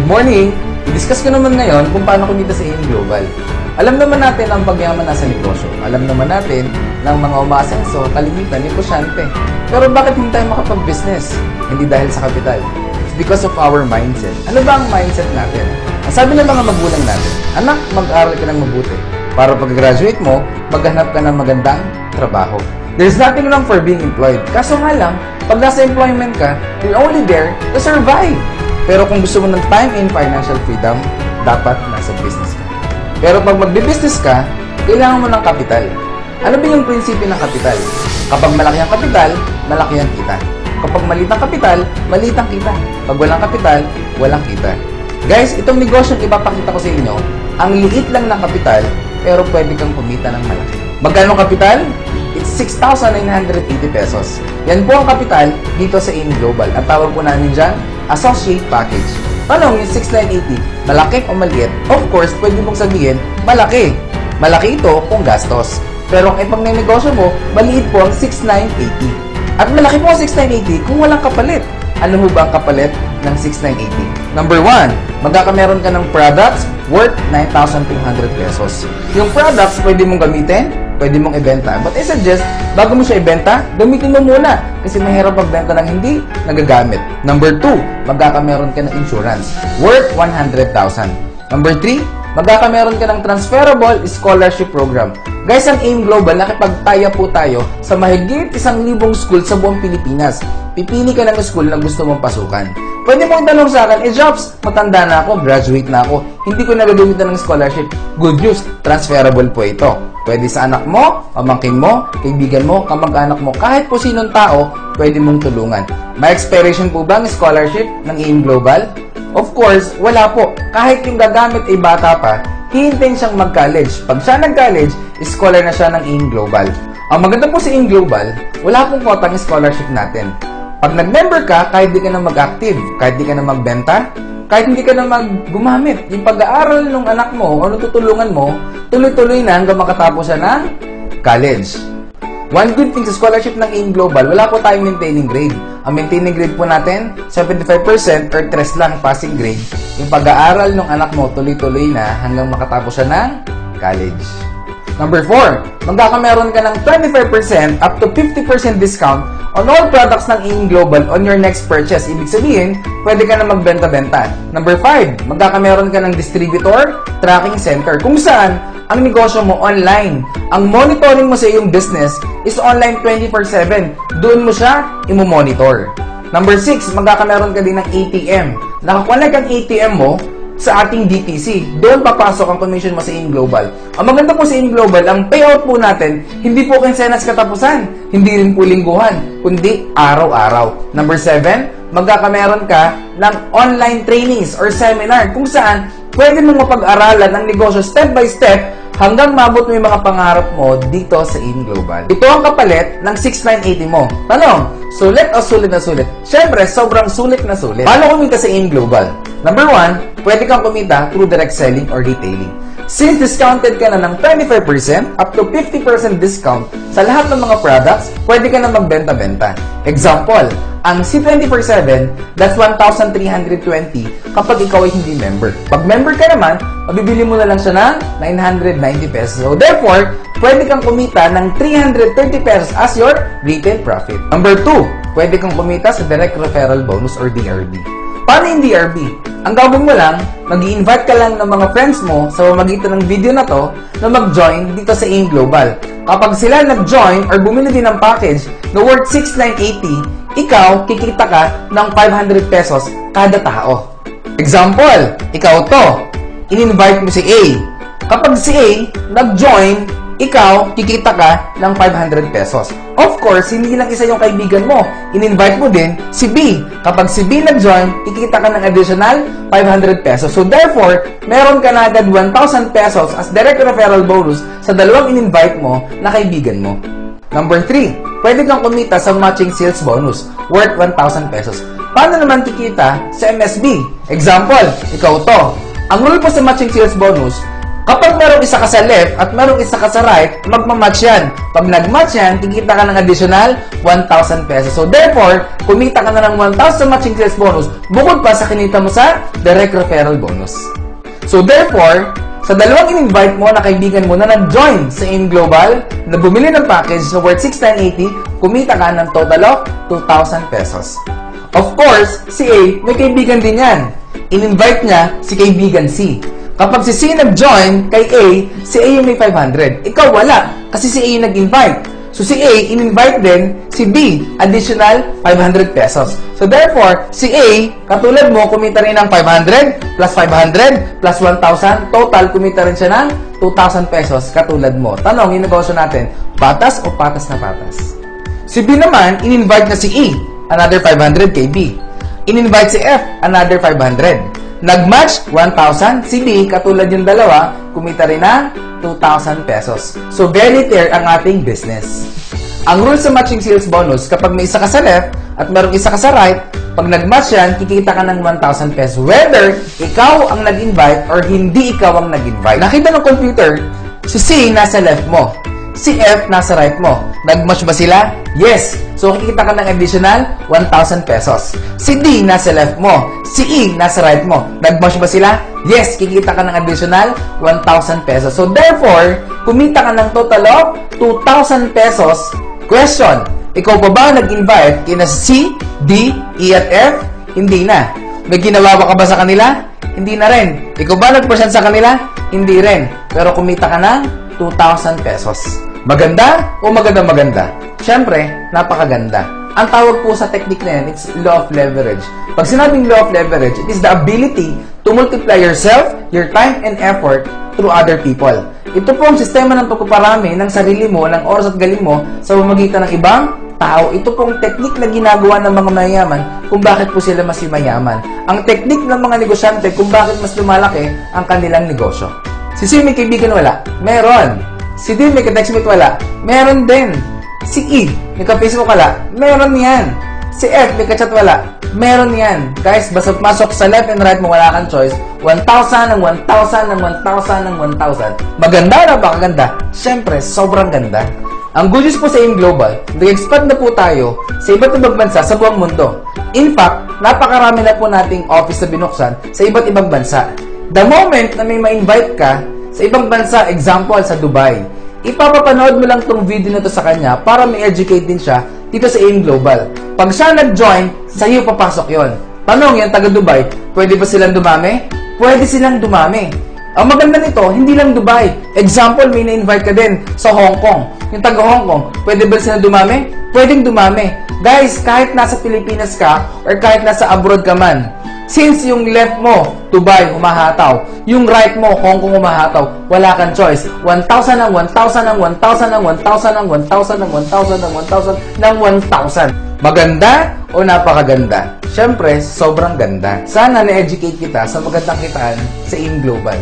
Good morning! I-discuss ko naman ngayon kung paano kumita sa AM Global. Alam naman natin ang pagyaman nasa negosyo. Alam naman natin ng mga umaasenso, kalimitan, negosyante. Pero bakit hindi tayo makapag-business? Hindi dahil sa kapital. It's because of our mindset. Ano ba ang mindset natin? Ang sabi ng mga magulang natin, anak, mag-aral ka ng mabuti. Para pag-graduate mo, maghanap ka ng magandang trabaho. There's nothing wrong for being employed. Kaso nga lang, pag nasa employment ka, you're only there to survive. Pero kung gusto mo ng time and financial freedom, dapat nasa business ka. Pero pag magbe-business ka, kailangan mo ng kapital. Ano ba yung prinsipyo ng kapital? Kapag malaki ang kapital, malaki ang kita. Kapag maliit ang kapital, maliit ang kita. Pag walang kapital, walang kita. Guys, itong negosyong ipapakita ko sa inyo, ang liit lang ng kapital, pero pwede kang kumita ng malaki. Magkano kapital? It's 6,980 pesos. Yan po ang kapital dito sa AM Global. At tawag po namin dyan, Associate Package. Tanong yung 6,980, malaki o maliit? Of course, pwede mong sabihin, malaki. Malaki ito kung gastos. Pero ang ipag-negosyo mo, maliit po ang 6,980. At malaki po ang 6,980 kung walang kapalit. Ano mo ba ang kapalit ng 6,980? Number 1, magkakameron ka ng products worth 9,200 pesos. Yung products, pwede mong gamitin, pwede mong ibenta. But I suggest, bago mo siya ibenta, gamitin mo muna. Kasi mahirap magbenta ng hindi nagagamit. Number 2, magkakameron ka ng insurance worth 100,000. Number 3, magkakameron ka ng transferable scholarship program. Guys, ang AM Global, nakipagtaya po tayo sa mahigit 1,000 school sa buong Pilipinas. Pipili ka ng school na gusto mong pasukan. Pwede mong tanong sa akin, Jobs, matanda na ako, graduate na ako, hindi ko nagagamitan ng scholarship. Good news, transferable po ito. Pwede sa anak mo, pamangkin mo, kaibigan mo, kamag-anak mo, kahit po sinong tao, pwede mong tulungan. May expiration po ba ang scholarship ng AM Global? Of course, wala po. Kahit yung gagamit ay bata pa, hihintayin siyang mag-college. Pag siya nag-college, scholar na siya ng AM Global. Ang maganda po sa AM Global, wala pong kotang scholarship natin. Pag nag-member ka, kahit di ka na mag-active, kahit di ka na magbenta, kahit hindi ka na gumamit, yung pag-aaral ng anak mo o tutulungan mo, tuloy-tuloy na hanggang makatapos siya ng college. One good thing sa scholarship ng AM Global, wala po tayong maintaining grade. Ang maintaining grade po natin, 75% or 3 lang passing grade. Yung pag-aaral ng anak mo, tuloy-tuloy na hanggang makatapos siya ng college. Number 4, magkakameron ka ng 25% up to 50% discount on all products ng AM Global on your next purchase. Ibig sabihin, pwede ka na magbenta-benta. Number 5, magkakameron ka ng distributor tracking center kung saan ang negosyo mo online. Ang monitoring mo sa iyong business is online 24/7. Doon mo siya imo-monitor. Number 6, magkakameron ka din ng ATM. Nakakonect ang ATM mo sa ating DTC. Doon papasok ang commission mo sa AM Global. Ang maganda po sa AM Global, ang payout po natin, hindi po kinsenas katapusan, hindi rin po lingguhan, kundi araw-araw. Number 7, magkakameron ka ng online trainings or seminar kung saan pwede mong mapag-aralan ang negosyo step by step hanggang mabot mo yung mga pangarap mo dito sa AM Global. Ito ang kapalit ng 6,980 mo. Tanong, sulit o sulit na sulit? Siyempre, sobrang sulit na sulit. Paano kumita sa AM Global? Number 1, pwede kang kumita through direct selling or retailing. Since discounted ka na ng 25% up to 50% discount sa lahat ng mga products, pwede ka na magbenta-benta. Example, ang C24/7, that's 1,320 kapag ikaw ay hindi member. Pag member ka naman, mabibili mo na lang siya ng 990 pesos. So therefore, pwede kang kumita ng 330 pesos as your retail profit. Number 2, pwede kang kumita sa direct referral bonus or DRB. Paano yung DRB? Ang gagawin mo lang, mag-i-invite ka lang ng mga friends mo sa pamamagitan ng video na to na mag-join dito sa AM Global. Kapag sila nag-join or bumili din ng package na worth 6,980, ikaw, kikita ka ng 500 pesos kada tao. Example, ikaw to, in-invite mo si A. Kapag si A nag-join, ikaw, kikita ka ng 500 pesos. Of course, hindi lang isa yung kaibigan mo. In-invite mo din si B. Kapag si B nag-join, kikita ka ng additional 500 pesos. So therefore, meron ka na agad 1,000 pesos as direct referral bonus sa dalawang in-invite mo na kaibigan mo. Number 3, pwede kang kumita sa matching sales bonus worth 1,000 pesos. Paano naman kikita sa MSB? Example, ikaw to. Ang rule po sa matching sales bonus, Kapag merong isa ka sa left at merong isa ka sa right, magmamatch yan. Pag nagmatch yan, kikita ka ng additional 1,000 pesos. So therefore, kumita ka na ng 1,000 sa matching sales bonus bukod pa sa kinita mo sa direct referral bonus. So therefore, sa dalawang in-invite mo na kaibigan mo na nag-join sa AIM Global, na bumili ng package na worth 6,980, kumita ka ng total of 2,000 pesos. Of course, si A, may kaibigan din yan. In-invite niya si kaibigan C. Kapag si C nag-join kay A, si A yung may 500. Ikaw wala, kasi si A yung nag-invite. So si A, in-invite din si B, additional 500 pesos. So therefore, si A, katulad mo, kumita rin ng 500 plus 500 plus 1,000. Total, kumita rin siya ng 2,000 pesos katulad mo. Tanong, yung negosyo natin, patas o patas na patas? Si B naman, in-invite na si E, another 500 kay B. In-invite si F, another 500. Nag-match, 1,000. Si B, katulad yung dalawa, kumita rin ng 2,000 pesos. So, very fair ang ating business. Ang rule sa matching sales bonus, kapag may isa ka sa left at merong isa ka sa right, pag nag-match yan, kikita ka ng 1,000 pesos. Whether ikaw ang nag-invite or hindi ikaw ang nag-invite. Nakita ng computer, si C nasa left mo. Si F nasa right mo. Nag-match ba sila? Yes. So, kikita ka ng additional 1,000 pesos. Si D nasa left mo. Si E nasa right mo. Nag-match ba sila? Yes. Kikita ka ng additional 1,000 pesos. So, therefore, kumita ka ng total of 2,000 pesos. Question, ikaw pa ba nag-invite kina C, D, E at F? Hindi na. May ginawa ka ba sa kanila? Hindi na rin. Ikaw ba nag-present sa kanila? Hindi rin. Pero kumita ka ng 2,000 pesos. Maganda o maganda-maganda? Siyempre, napakaganda. Ang tawag po sa technique na yan, it's law of leverage. Pag sinabing law of leverage, it is the ability to multiply yourself, your time, and effort through other people. Ito po ang sistema ng pagpaparami ng sarili mo, ng oras at galing mo sa pamamagitan ng ibang tao. Ito pong technique na ginagawa ng mga mayayaman kung bakit po sila mas mayaman. Ang technique ng mga negosyante kung bakit mas lumalaki ang kanilang negosyo. Si C may kaibigan wala? Meron. Si D may ka-textmate wala? Meron din. Si E may ka-Facebook wala? Meron yan. Si F may ka-chat wala? Meron yan. Guys, basta masok sa left and right mo, wala kang choice. 1,000 ng 1,000 ng 1,000 ng 1,000. Maganda na ba kaganda? Siyempre, sobrang ganda. Ang good news po sa AIM Global, nag-expand na po tayo sa iba't ibang bansa sa buong mundo. In fact, napakarami na po nating office na binuksan sa iba't ibang bansa. The moment na may ma-invite ka sa ibang bansa, example sa Dubai, ipapapanood mo lang tong video na to sa kanya para ma-educate din siya dito sa AIM Global. Pag siya nag-join, sa iyo papasok yon. Tanong yan, taga Dubai, pwede ba silang dumami? Pwede silang dumami. Ang maganda nito, hindi lang Dubai. Example, may na-invite ka din sa Hong Kong. Yung taga Hong Kong, pwede ba silang dumami? Pwedeng dumami. Guys, kahit nasa Pilipinas ka or kahit nasa abroad ka man, since yung left mo, Dubai, humahataw. Yung right mo, Hong Kong, humahataw. Wala kang choice. 1,000 ng 1,000 ng 1,000 ng 1,000 ng 1,000 ng 1,000 ng 1,000 ng 1,000. Maganda o napakaganda? Siyempre, sobrang ganda. Sana na-educate kita sa magandang kitaan sa AIM Global.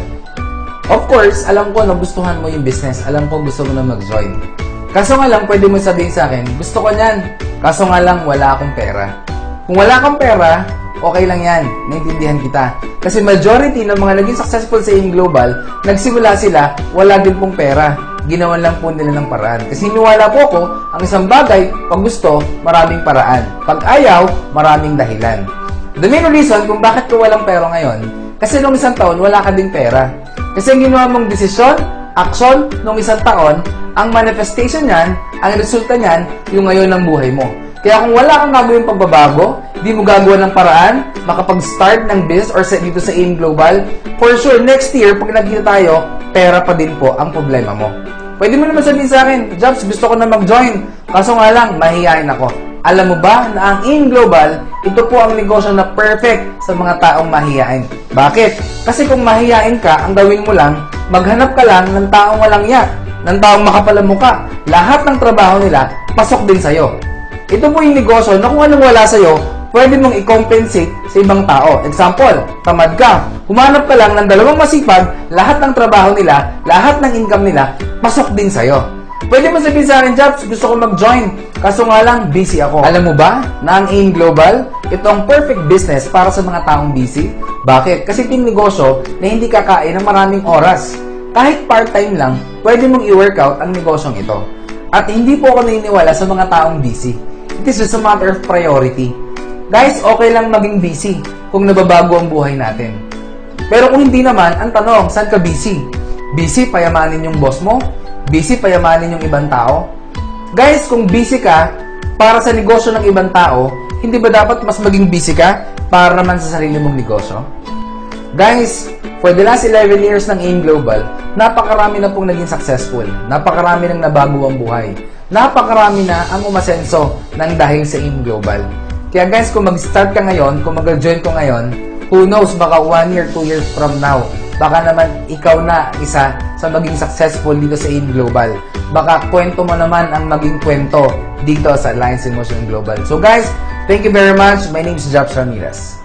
Of course, alam ko na gustuhan mo yung business. Alam ko gusto mo na mag-join. Kaso nga lang, pwede mo sabihin sa akin, gusto ko niyan. Kaso nga lang, wala akong pera. Kung wala kang pera, okay lang yan. Naintindihan kita. Kasi majority ng mga naging successful sa AIM Global, nagsimula sila, wala din pong pera. Ginawan lang po nila ng paraan. Kasi hiniwala po ko, ang isang bagay, pag gusto, maraming paraan. Pag ayaw, maraming dahilan. The main reason kung bakit ko walang pera ngayon, kasi nung isang taon, wala ka ding pera. Kasi ang ginawa mong desisyon, action, nung isang taon, ang manifestation niyan, ang resulta niyan, yung ngayon ng buhay mo. Kaya kung wala kang gagawin pagbabago, di mo gagawa ng paraan, makapag-start ng business or dito sa AIM Global, for sure, next year, pag nagkita tayo, pera pa din po ang problema mo. Pwede mo naman sabihin sa akin, Jobs, gusto ko na mag-join. Kaso nga lang, mahihain ako. Alam mo ba na ang AIM Global, ito po ang negosyo na perfect sa mga taong mahihain. Bakit? Kasi kung mahihain ka, ang gawin mo lang, maghanap ka lang ng taong walang yak, ng taong makapal ang mukha. Lahat ng trabaho nila, pasok din sa'yo. Ito po yung negosyo na kung anong wala sa'yo, pwede mong i-compensate sa ibang tao. Example, tamad ka. Humanap ka lang ng dalawang masipag, lahat ng trabaho nila, lahat ng income nila, pasok din sa'yo. Pwede mo sabihin sa akin, Jobs, gusto ko mag-join. Kaso nga lang, busy ako. Alam mo ba na ang AIM Global, ito ang perfect business para sa mga taong busy? Bakit? Kasi ito yung negosyo na hindi kakain ng maraming oras. kahit part-time lang, pwede mong i-workout ang negosyong ito. At hindi po ako naniniwala sa mga taong busy. It is just a matter of priority. Guys, okay lang maging busy kung nababago ang buhay natin. Pero kung hindi naman, ang tanong, saan ka busy? Busy payamanin yung boss mo? Busy payamanin yung ibang tao? Guys, kung busy ka para sa negosyo ng ibang tao, hindi ba dapat mas maging busy ka para naman sa sarili mong negosyo? Guys, for the last 11 years ng AIM Global, napakarami na pong naging successful. Napakarami nang nabago ang buhay. Napakarami na ang umasenso ng dahil sa AIM Global. Kaya guys, kung mag-start ka ngayon, kung mag-join ko ngayon, who knows, baka 1 year, 2 years from now, baka naman ikaw na isa sa maging successful dito sa AIM Global. Baka kwento mo naman ang maging kwento dito sa Alliance in Motion Global. So guys, thank you very much. My name is Jobs Ramirez.